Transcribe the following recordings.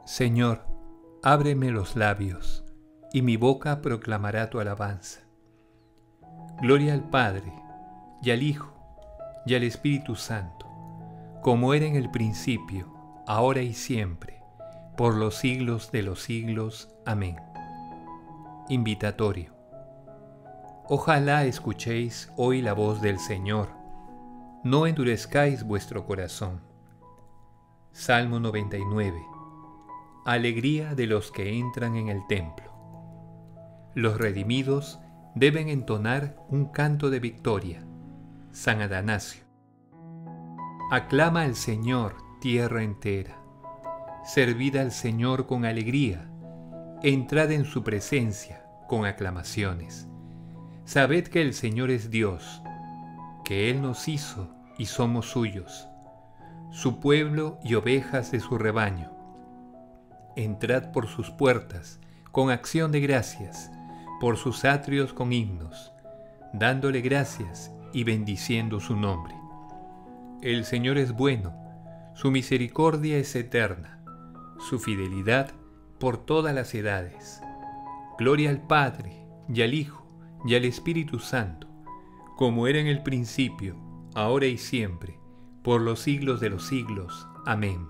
Señor, ábreme los labios, y mi boca proclamará tu alabanza. Gloria al Padre, y al Hijo, y al Espíritu Santo, como era en el principio, ahora y siempre, por los siglos de los siglos. Amén. Invitatorio. Ojalá escuchéis hoy la voz del Señor, no endurezcáis vuestro corazón. Salmo 99. Alegría de los que entran en el templo. Los redimidos deben entonar un canto de victoria. San Atanasio. Aclama al Señor, tierra entera. Servid al Señor con alegría. Entrad en su presencia con aclamaciones. Sabed que el Señor es Dios, que Él nos hizo y somos suyos, su pueblo y ovejas de su rebaño. Entrad por sus puertas con acción de gracias, por sus atrios con himnos, dándole gracias y bendiciendo su nombre. El Señor es bueno, su misericordia es eterna, su fidelidad por todas las edades. Gloria al Padre, y al Hijo, y al Espíritu Santo, como era en el principio, ahora y siempre, por los siglos de los siglos. Amén.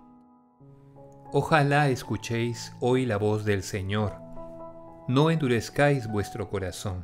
Ojalá escuchéis hoy la voz del Señor, no endurezcáis vuestro corazón.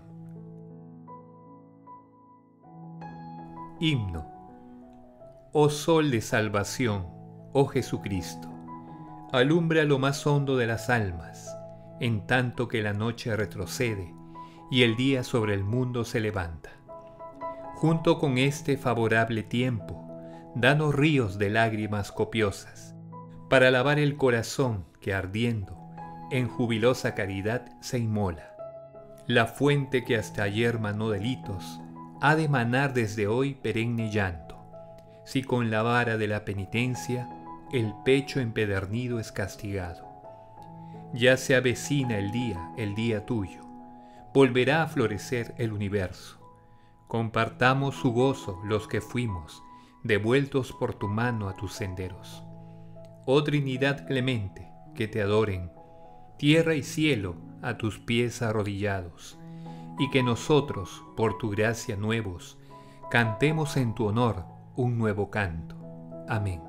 Himno. Oh Sol de salvación, oh Jesucristo, alumbra lo más hondo de las almas, en tanto que la noche retrocede y el día sobre el mundo se levanta. Junto con este favorable tiempo, danos ríos de lágrimas copiosas, para lavar el corazón que ardiendo, en jubilosa caridad se inmola. La fuente que hasta ayer manó delitos, ha de manar desde hoy perenne llanto, si con la vara de la penitencia el pecho empedernido es castigado. Ya se avecina el día tuyo, volverá a florecer el universo. Compartamos su gozo los que fuimos, devueltos por tu mano a tus senderos. Oh Trinidad clemente, que te adoren, tierra y cielo a tus pies arrodillados, y que nosotros, por tu gracia nuevos, cantemos en tu honor un nuevo canto. Amén.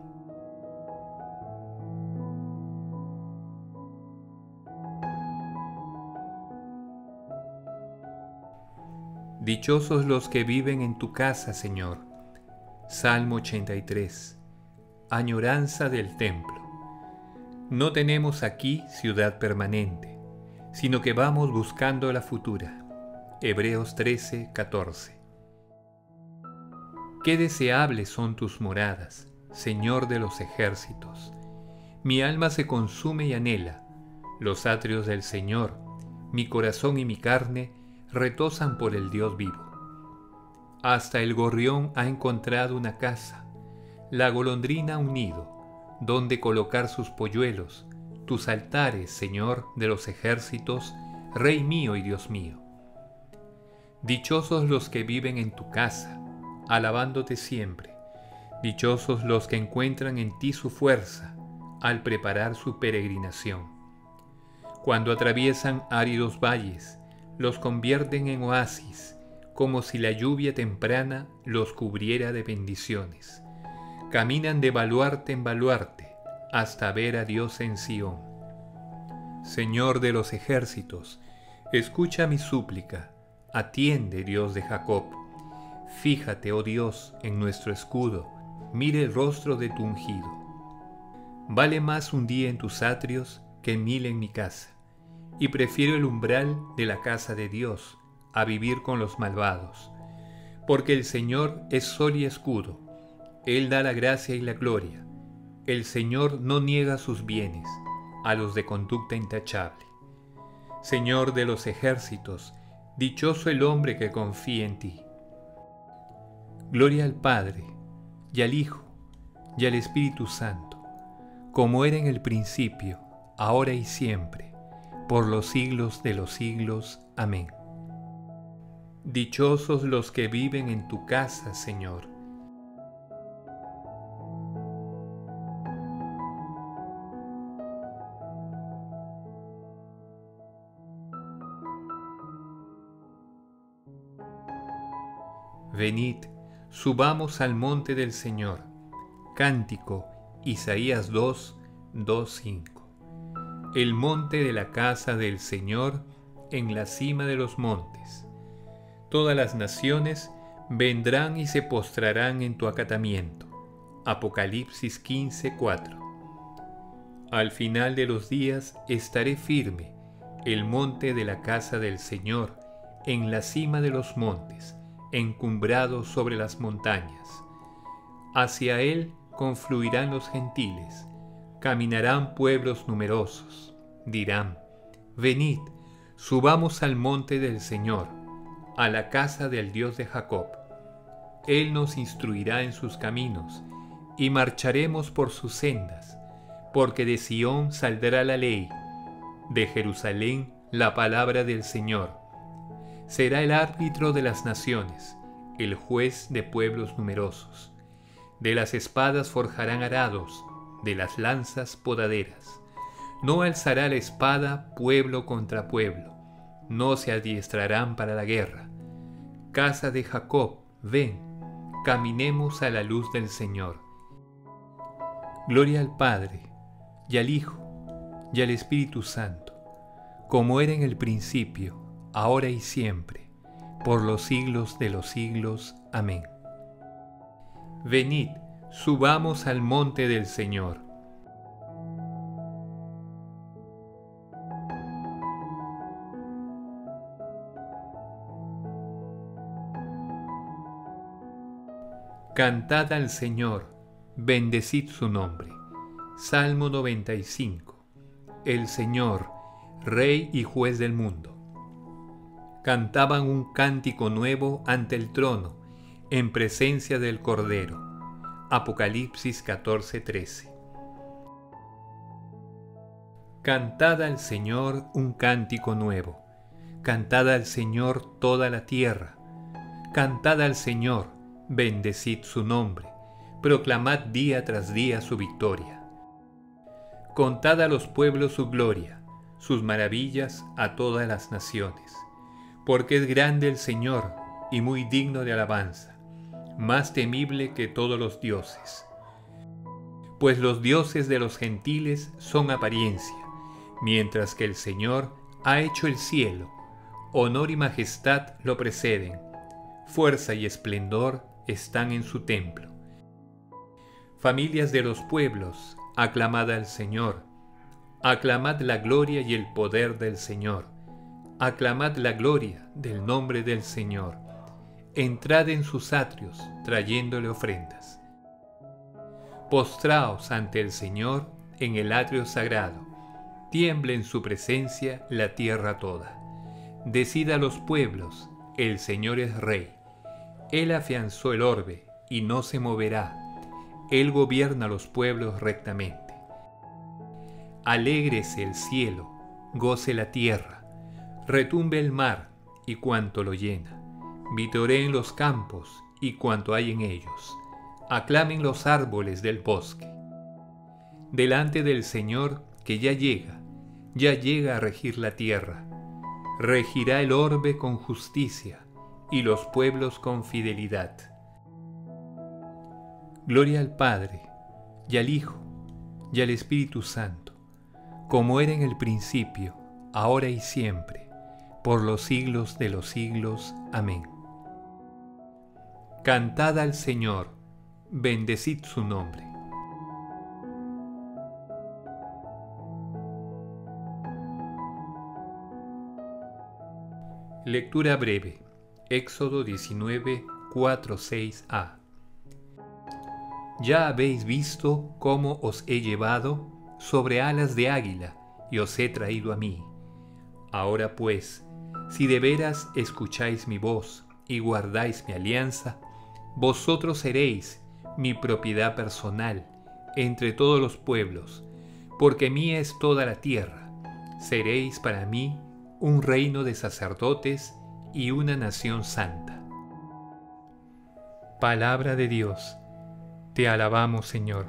Dichosos los que viven en tu casa, Señor. Salmo 83. Añoranza del templo. No tenemos aquí ciudad permanente, sino que vamos buscando la futura. Hebreos 13, 14. Qué deseables son tus moradas, Señor de los ejércitos. Mi alma se consume y anhela los atrios del Señor. Mi corazón y mi carne retosan por el Dios vivo. Hasta el gorrión ha encontrado una casa, la golondrina un nido, donde colocar sus polluelos, tus altares, Señor de los ejércitos, Rey mío y Dios mío. Dichosos los que viven en tu casa, alabándote siempre. Dichosos los que encuentran en ti su fuerza, al preparar su peregrinación. Cuando atraviesan áridos valles, los convierten en oasis, como si la lluvia temprana los cubriera de bendiciones. Caminan de baluarte en baluarte, hasta ver a Dios en Sión. Señor de los ejércitos, escucha mi súplica, atiende, Dios de Jacob. Fíjate, oh Dios, en nuestro escudo, mire el rostro de tu ungido. Vale más un día en tus atrios que 1000 en mi casa, y prefiero el umbral de la casa de Dios a vivir con los malvados, porque el Señor es sol y escudo, Él da la gracia y la gloria, el Señor no niega sus bienes a los de conducta intachable. Señor de los ejércitos, dichoso el hombre que confía en ti. Gloria al Padre, y al Hijo, y al Espíritu Santo, como era en el principio, ahora y siempre, por los siglos de los siglos. Amén. Dichosos los que viven en tu casa, Señor. Venid, subamos al monte del Señor. Cántico, Isaías 2, 2, 5. El monte de la casa del Señor en la cima de los montes. Todas las naciones vendrán y se postrarán en tu acatamiento. Apocalipsis 15, 4. Al final de los días estaré firme, el monte de la casa del Señor, en la cima de los montes, encumbrado sobre las montañas. Hacia él confluirán los gentiles, caminarán pueblos numerosos. Dirán: venid, subamos al monte del Señor, a la casa del Dios de Jacob. Él nos instruirá en sus caminos, y marcharemos por sus sendas, porque de Sión saldrá la ley, de Jerusalén la palabra del Señor. Será el árbitro de las naciones, el juez de pueblos numerosos. De las espadas forjarán arados, de las lanzas podaderas. No alzará la espada pueblo contra pueblo, no se adiestrarán para la guerra. Casa de Jacob, ven, caminemos a la luz del Señor. Gloria al Padre, y al Hijo, y al Espíritu Santo, como era en el principio, ahora y siempre, por los siglos de los siglos. Amén. Venid, subamos al monte del Señor. Cantad al Señor, bendecid su nombre. Salmo 95. El Señor, Rey y Juez del mundo. Cantaban un cántico nuevo ante el trono, en presencia del Cordero. Apocalipsis 14:13. Cantad al Señor un cántico nuevo. Cantad al Señor toda la tierra. Cantad al Señor, bendecid su nombre. Proclamad día tras día su victoria. Contad a los pueblos su gloria, sus maravillas a todas las naciones. Porque es grande el Señor y muy digno de alabanza, más temible que todos los dioses. Pues los dioses de los gentiles son apariencia, mientras que el Señor ha hecho el cielo. Honor y majestad lo preceden, fuerza y esplendor están en su templo. Familias de los pueblos, aclamad al Señor. Aclamad la gloria y el poder del Señor. Aclamad la gloria del nombre del Señor. Entrad en sus atrios, trayéndole ofrendas. Postraos ante el Señor en el atrio sagrado. Tiemble en su presencia la tierra toda. Decid a los pueblos, el Señor es Rey. Él afianzó el orbe y no se moverá. Él gobierna a los pueblos rectamente. Alégrese el cielo, goce la tierra, retumbe el mar y cuanto lo llena. Vitoreen los campos y cuanto hay en ellos. Aclamen los árboles del bosque. Delante del Señor que ya llega a regir la tierra. Regirá el orbe con justicia y los pueblos con fidelidad. Gloria al Padre, y al Hijo, y al Espíritu Santo, como era en el principio, ahora y siempre, por los siglos de los siglos. Amén. Cantad al Señor, bendecid su nombre. Lectura breve. Éxodo 19, 4, 6a. Ya habéis visto cómo os he llevado sobre alas de águila y os he traído a mí. Ahora pues, si de veras escucháis mi voz y guardáis mi alianza, vosotros seréis mi propiedad personal entre todos los pueblos, porque mía es toda la tierra. Seréis para mí un reino de sacerdotes y una nación santa. Palabra de Dios. Te alabamos, Señor.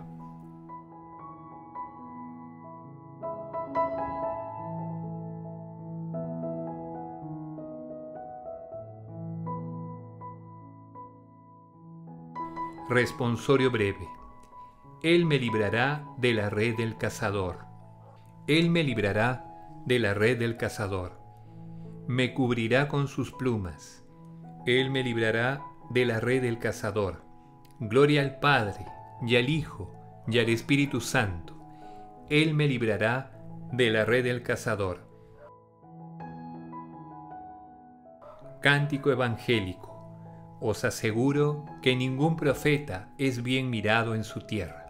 Responsorio breve. Él me librará de la red del cazador. Él me librará de la red del cazador. Me cubrirá con sus plumas. Él me librará de la red del cazador. Gloria al Padre, y al Hijo, y al Espíritu Santo. Él me librará de la red del cazador. Cántico evangélico. Os aseguro que ningún profeta es bien mirado en su tierra.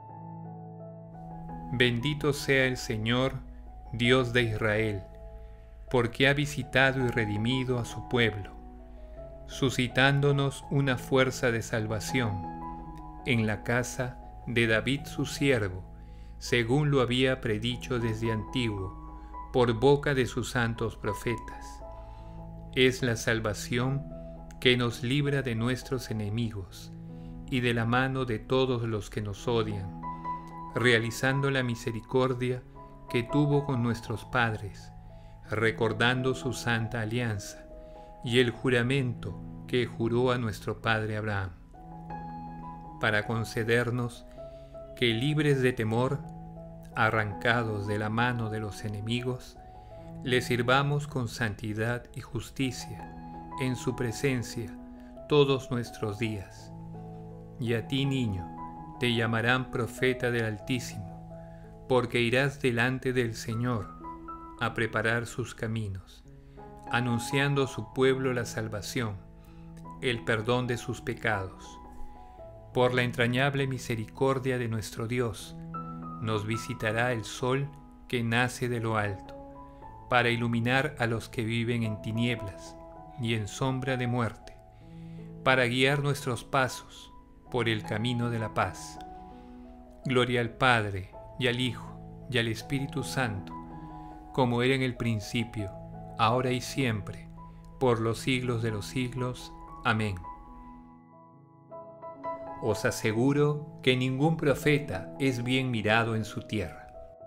Bendito sea el Señor, Dios de Israel, porque ha visitado y redimido a su pueblo, suscitándonos una fuerza de salvación en la casa de David su siervo, según lo había predicho desde antiguo, por boca de sus santos profetas. Es la salvación que nos libra de nuestros enemigos y de la mano de todos los que nos odian, realizando la misericordia que tuvo con nuestros padres, recordando su santa alianza y el juramento que juró a nuestro padre Abraham, para concedernos que, libres de temor, arrancados de la mano de los enemigos, le sirvamos con santidad y justicia en su presencia todos nuestros días. Y a ti, niño, te llamarán profeta del Altísimo, porque irás delante del Señor a preparar sus caminos, anunciando a su pueblo la salvación, el perdón de sus pecados. Por la entrañable misericordia de nuestro Dios, nos visitará el sol que nace de lo alto, para iluminar a los que viven en tinieblas y en sombra de muerte, para guiar nuestros pasos por el camino de la paz. Gloria al Padre, y al Hijo, y al Espíritu Santo, como era en el principio, ahora y siempre, por los siglos de los siglos. Amén. Os aseguro que ningún profeta es bien mirado en su tierra.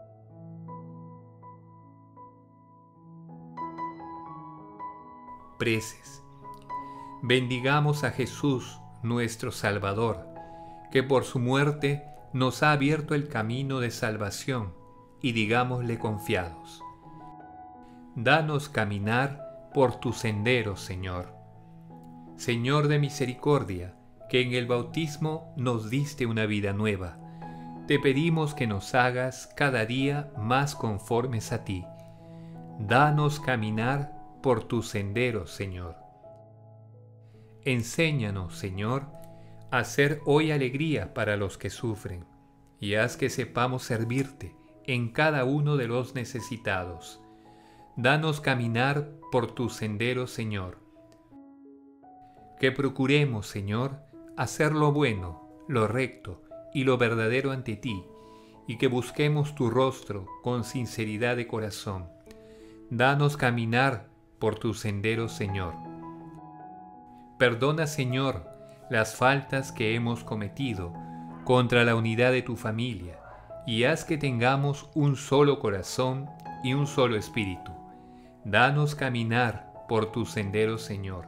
Preces. Bendigamos a Jesús, nuestro Salvador, que por su muerte nos ha abierto el camino de salvación, y digámosle confiados: danos caminar por tus senderos, Señor. Señor de misericordia, que en el bautismo nos diste una vida nueva, te pedimos que nos hagas cada día más conformes a ti. Danos caminar por tus senderos, Señor. Enséñanos, Señor, a ser hoy alegría para los que sufren, y haz que sepamos servirte en cada uno de los necesitados. Danos caminar por tus senderos, Señor. Que procuremos, Señor, hacer lo bueno, lo recto y lo verdadero ante ti, y que busquemos tu rostro con sinceridad de corazón. Danos caminar por tus senderos, Señor. Perdona, Señor, las faltas que hemos cometido contra la unidad de tu familia, y haz que tengamos un solo corazón y un solo espíritu. Danos caminar por tus senderos, Señor.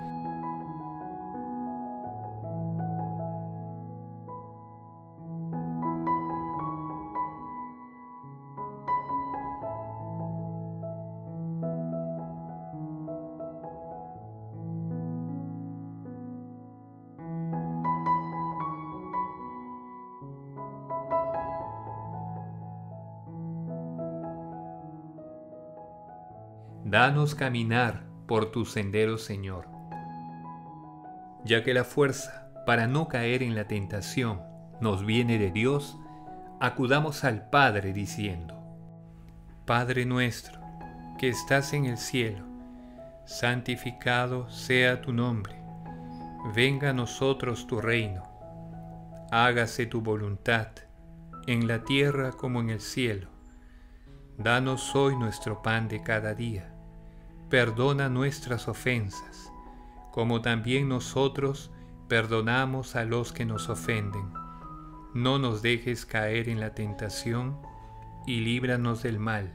Danos caminar por tus senderos, Señor. Ya que la fuerza para no caer en la tentación nos viene de Dios, acudamos al Padre diciendo: Padre nuestro, que estás en el cielo, santificado sea tu nombre. Venga a nosotros tu reino. Hágase tu voluntad, en la tierra como en el cielo. Danos hoy nuestro pan de cada día. Perdona nuestras ofensas, como también nosotros perdonamos a los que nos ofenden. No nos dejes caer en la tentación, y líbranos del mal.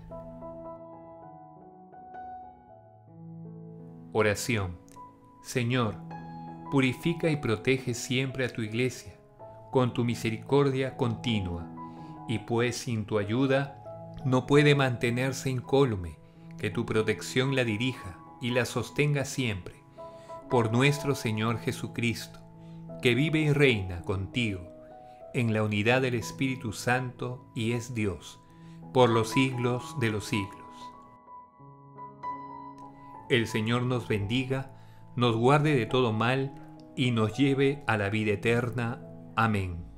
Oración. Señor, purifica y protege siempre a tu Iglesia, con tu misericordia continua, y pues sin tu ayuda no puede mantenerse incólume, que tu protección la dirija y la sostenga siempre, por nuestro Señor Jesucristo, que vive y reina contigo, en la unidad del Espíritu Santo y es Dios, por los siglos de los siglos. El Señor nos bendiga, nos guarde de todo mal y nos lleve a la vida eterna. Amén.